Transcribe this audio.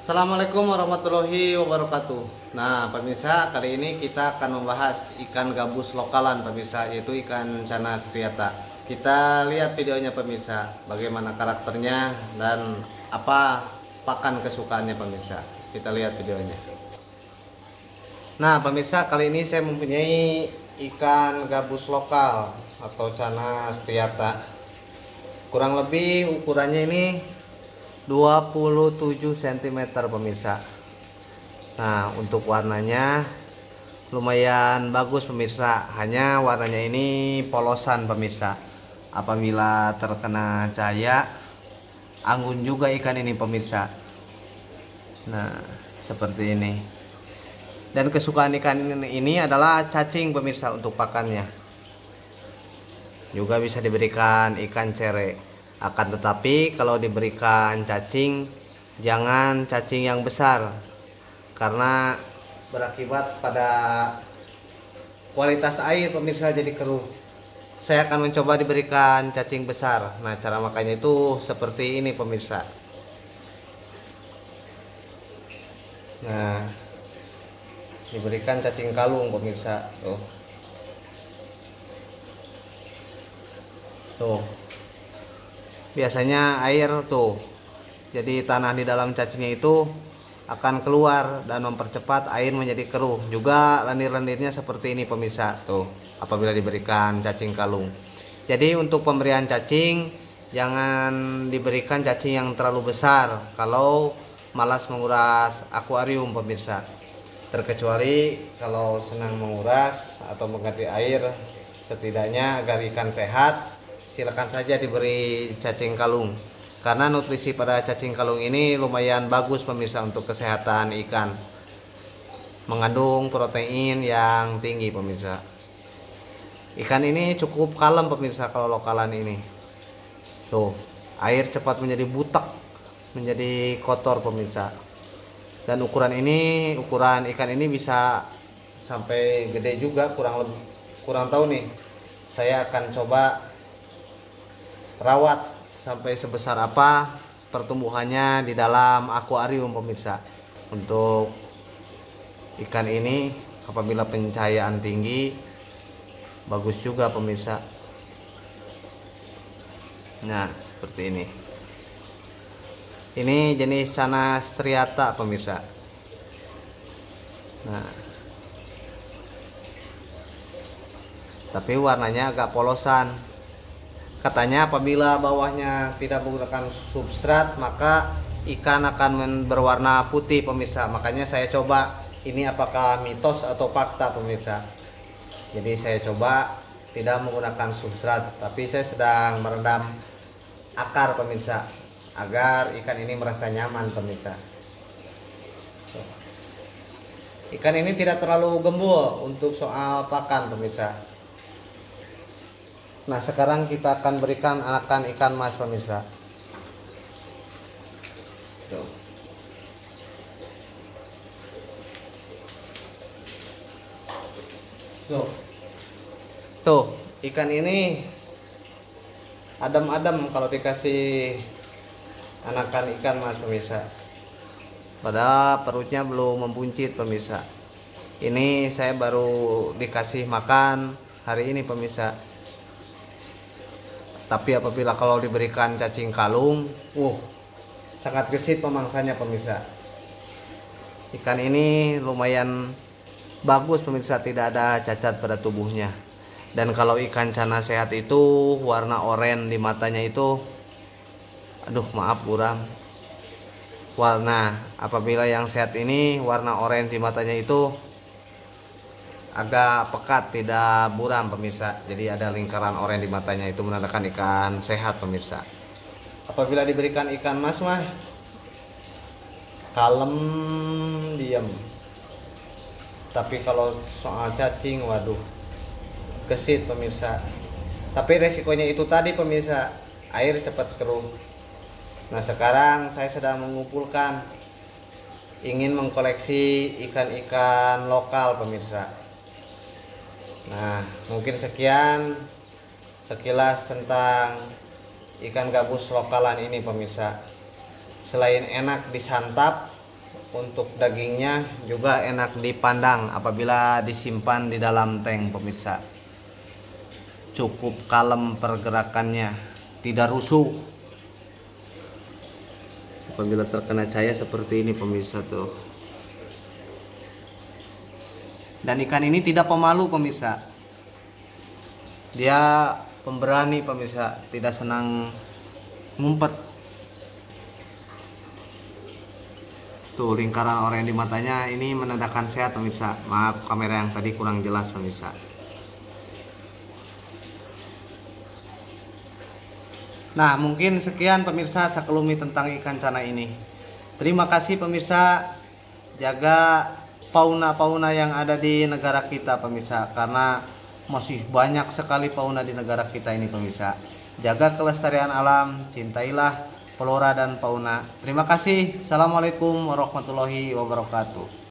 Assalamualaikum warahmatullahi wabarakatuh. Nah, pemirsa, kali ini kita akan membahas ikan gabus lokalan, pemirsa, yaitu ikan cana striata. Kita lihat videonya, pemirsa, bagaimana karakternya dan apa pakan kesukaannya, pemirsa. Kita lihat videonya. Nah, pemirsa, kali ini saya mempunyai ikan gabus lokal atau cana striata. Kurang lebih ukurannya ini 27 cm, pemirsa. Nah, untuk warnanya lumayan bagus, pemirsa. Hanya warnanya ini polosan, pemirsa. Apabila terkena cahaya, anggun juga ikan ini, pemirsa. Nah, seperti ini. Dan kesukaan ikan ini adalah cacing, pemirsa, untuk pakannya. Juga bisa diberikan ikan cere. Akan tetapi kalau diberikan cacing, jangan cacing yang besar, karena berakibat pada kualitas air, pemirsa, jadi keruh. Saya akan mencoba diberikan cacing besar. Nah, cara makannya itu seperti ini, pemirsa. Nah, diberikan cacing kalung, pemirsa. Tuh. Biasanya air tuh, jadi tanah di dalam cacingnya itu akan keluar dan mempercepat air menjadi keruh. Juga lendir-lendirnya seperti ini, pemirsa, tuh, apabila diberikan cacing kalung. Jadi untuk pemberian cacing, jangan diberikan cacing yang terlalu besar kalau malas menguras akuarium, pemirsa. Terkecuali kalau senang menguras atau mengganti air, setidaknya agar ikan sehat, silakan saja diberi cacing kalung, karena nutrisi pada cacing kalung ini lumayan bagus, pemirsa, untuk kesehatan ikan. Mengandung protein yang tinggi, pemirsa. Ikan ini cukup kalem, pemirsa, kalau lokalan ini. Tuh, air cepat menjadi butek, menjadi kotor, pemirsa. Dan ukuran ikan ini bisa sampai gede juga, kurang tahu nih. Saya akan coba rawat sampai sebesar apa pertumbuhannya di dalam akuarium, pemirsa. Untuk ikan ini apabila pencahayaan tinggi bagus juga, pemirsa. Nah, seperti ini. Ini jenis cana striata, pemirsa. Nah, tapi warnanya agak polosan. Katanya apabila bawahnya tidak menggunakan substrat, maka ikan akan berwarna putih, pemirsa. Makanya saya coba ini apakah mitos atau fakta, pemirsa. Jadi saya coba tidak menggunakan substrat, tapi saya sedang merendam akar, pemirsa, agar ikan ini merasa nyaman, pemirsa. Ikan ini tidak terlalu gembul untuk soal pakan, pemirsa. Nah, sekarang kita akan berikan anakan ikan mas, pemirsa. Tuh, ikan ini adem-adem kalau dikasih anakan ikan mas, pemirsa. Padahal perutnya belum membuncit, pemirsa. Ini saya baru dikasih makan hari ini, pemirsa. Tapi apabila kalau diberikan cacing kalung, sangat gesit pemangsanya, pemirsa. Ikan ini lumayan bagus, pemirsa, tidak ada cacat pada tubuhnya. Dan kalau ikan cana sehat itu warna oranye di matanya itu, aduh maaf buram. Apabila yang sehat ini warna oranye di matanya itu agak pekat, tidak buram, pemirsa. Jadi ada lingkaran oranye di matanya, itu menandakan ikan sehat, pemirsa. Apabila diberikan ikan mas mah kalem, diam. Tapi kalau soal cacing, waduh, gesit, pemirsa. Tapi resikonya itu tadi, pemirsa, air cepat keruh. Nah, sekarang saya sedang mengumpulkan, ingin mengkoleksi ikan-ikan lokal, pemirsa. Nah, mungkin sekian sekilas tentang ikan gabus lokalan ini, pemirsa. Selain enak disantap, Untuk dagingnya juga enak dipandang apabila disimpan di dalam tank pemirsa. Cukup kalem pergerakannya, tidak rusuh. Apabila terkena cahaya seperti ini pemirsa tuh. Dan ikan ini tidak pemalu pemirsa. Dia pemberani pemirsa, tidak senang ngumpet. Tuh lingkaran oranye di matanya ini menandakan sehat pemirsa. Maaf kamera yang tadi kurang jelas pemirsa. Nah mungkin sekian pemirsa sekelumi tentang ikan cana ini. Terima kasih pemirsa. Jaga fauna-fauna yang ada di negara kita pemirsa, karena masih banyak sekali fauna di negara kita ini pemirsa. Jaga kelestarian alam, cintailah flora dan fauna. Terima kasih. Assalamualaikum warahmatullahi wabarakatuh.